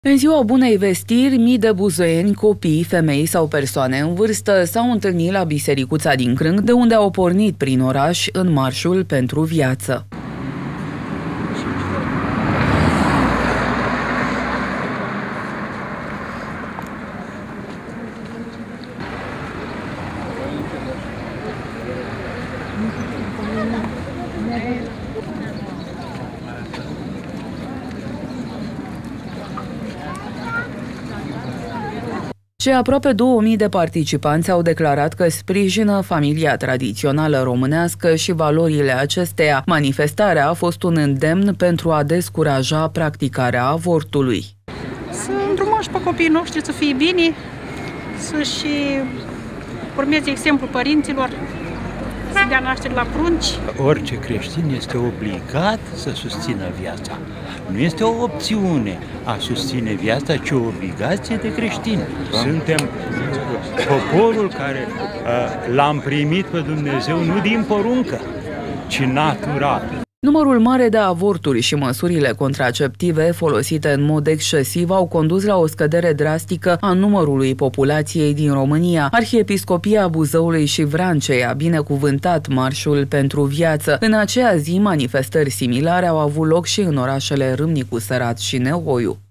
În ziua Bunei Vestiri, mii de buzoieni, copii, femei sau persoane în vârstă s-au întâlnit la Bisericuța din Crânc, de unde au pornit prin oraș în marșul pentru viață. Cei aproape 2000 de participanți au declarat că sprijină familia tradițională românească și valorile acesteia. Manifestarea a fost un îndemn pentru a descuraja practicarea avortului. Să îndrumăm și pe copiii noștri să fie bine, să-și urmeze exemplul părinților, să dea naștere la prunci. Orice creștin este obligat să susțină viața. Nu este o opțiune a susține viața, ci o obligație de creștin. Suntem poporul care l-am primit pe Dumnezeu nu din poruncă, ci natural. Numărul mare de avorturi și măsurile contraceptive folosite în mod excesiv au condus la o scădere drastică a numărului populației din România. Arhiepiscopia Buzăului și Vrancei a binecuvântat marșul pentru viață. În aceea zi, manifestări similare au avut loc și în orașele Râmnicu Sărat și Neoiu.